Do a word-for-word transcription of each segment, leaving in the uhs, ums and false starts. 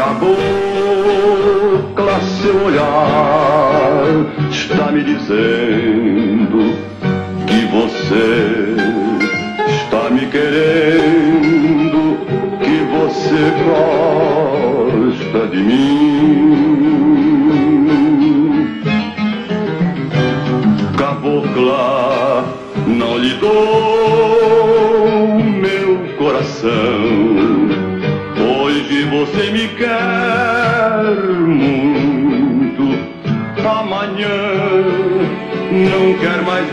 Cabocla, seu olhar está me dizendo que você está me querendo, que você gosta de mim. Cabocla, não lhe dou meu coração. Hoje você me quer muito, amanhã não quer mais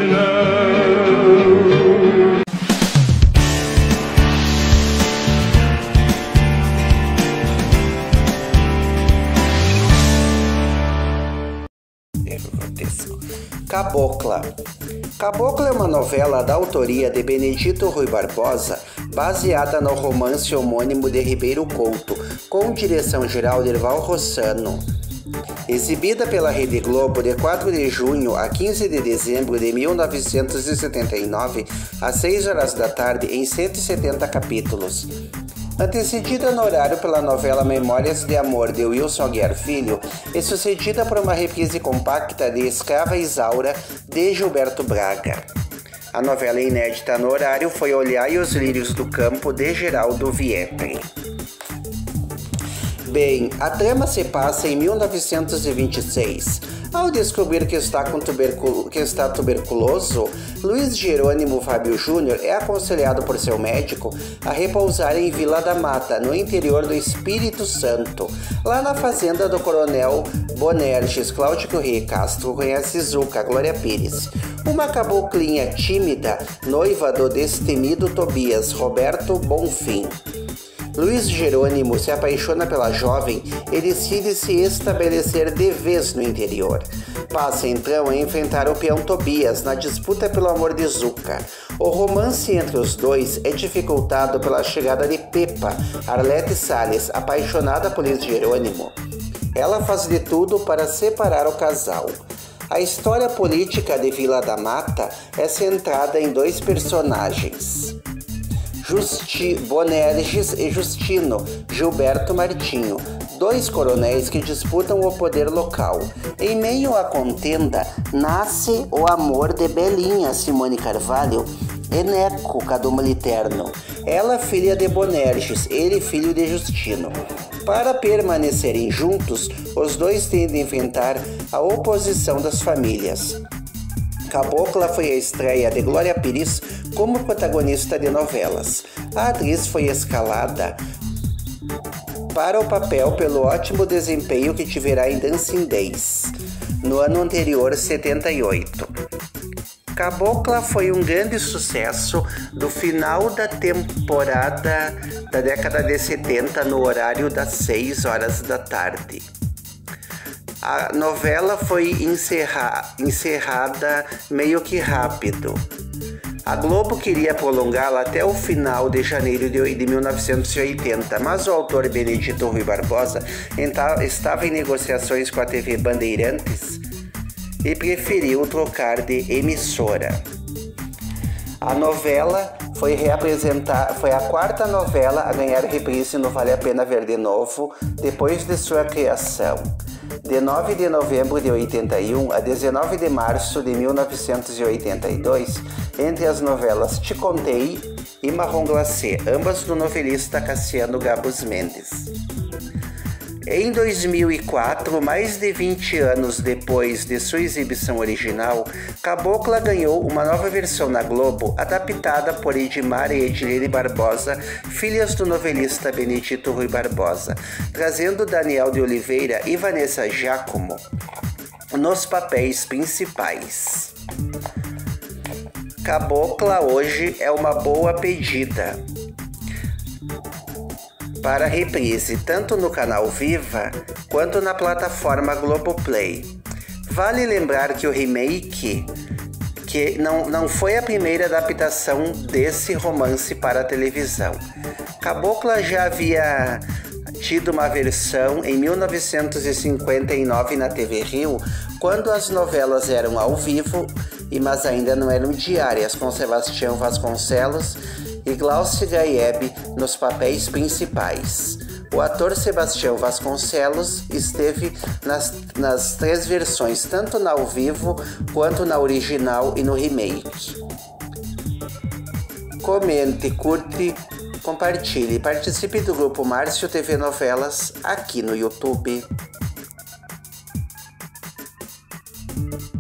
não. Cabocla. Cabocla é uma novela da autoria de Benedito Rui Barbosa, baseada no romance homônimo de Ribeiro Couto, com direção geral de Erval Rossano. Exibida pela Rede Globo de quatro de junho a quinze de dezembro de mil novecentos e setenta e nove, às seis horas da tarde, em cento e setenta capítulos. Antecedida no horário pela novela Memórias de Amor de Wilson Aguiar Filho e sucedida por uma reprise compacta de Escrava Isaura de Gilberto Braga. A novela inédita no horário foi Olhai os Lírios do Campo de Geraldo Vietri. Bem, a trama se passa em mil novecentos e vinte e seis. Ao descobrir que está, com tuberculo, que está tuberculoso, Luiz Jerônimo Fábio Júnior é aconselhado por seu médico a repousar em Vila da Mata, no interior do Espírito Santo. Lá na fazenda do coronel Bonerges, Cláudio Corrêa Castro conhece Zuca, Glória Pires, uma caboclinha tímida, noiva do destemido Tobias, Roberto Bonfim. Luiz Jerônimo se apaixona pela jovem e decide se estabelecer de vez no interior. Passa então a enfrentar o peão Tobias na disputa pelo amor de Zuca. O romance entre os dois é dificultado pela chegada de Pepa, Arlete Salles, apaixonada por Luiz Jerônimo. Ela faz de tudo para separar o casal. A história política de Vila da Mata é centrada em dois personagens: Justi Bonerges e Justino Gilberto Martinho, dois coronéis que disputam o poder local. Em meio à contenda, nasce o amor de Belinha Simone Carvalho e Neco Cadumiliterno. Ela filha de Bonerges, ele filho de Justino. Para permanecerem juntos, os dois têm de enfrentar a oposição das famílias. Cabocla foi a estreia de Glória Pires como protagonista de novelas. A atriz foi escalada para o papel pelo ótimo desempenho que tiverá em Dancing Days, no ano anterior, setenta e oito. Cabocla foi um grande sucesso do final da temporada da década de setenta, no horário das seis horas da tarde. A novela foi encerra, encerrada meio que rápido. A Globo queria prolongá-la até o final de janeiro de mil novecentos e oitenta, mas o autor Benedito Rui Barbosa estava em negociações com a T V Bandeirantes e preferiu trocar de emissora. A novela foi reapresentada, foi a quarta novela a ganhar reprise no Vale a Pena Ver de Novo depois de sua criação. De nove de novembro de oitenta e um a dezenove de março de mil novecentos e oitenta e dois, entre as novelas Te Contei e Marrom Glacê, ambas do novelista Cassiano Gabus Mendes. Em dois mil e quatro, mais de vinte anos depois de sua exibição original, Cabocla ganhou uma nova versão na Globo, adaptada por Edmar e Edilene Barbosa, filhas do novelista Benedito Rui Barbosa, trazendo Daniel de Oliveira e Vanessa Giacomo nos papéis principais. Cabocla hoje é uma boa pedida para reprise, tanto no canal Viva quanto na plataforma Globoplay. Vale lembrar que o remake que não, não foi a primeira adaptação desse romance para a televisão. Cabocla já havia tido uma versão em mil novecentos e cinquenta e nove na T V Rio, quando as novelas eram ao vivo, mas ainda não eram diárias, com Sebastião Vasconcelos e Glaucio Gaiebe nos papéis principais. O ator Sebastião Vasconcelos esteve nas, nas três versões, tanto na ao vivo quanto na original e no remake. Comente, curte, compartilhe. Participe do grupo Márcio T V Novelas aqui no YouTube.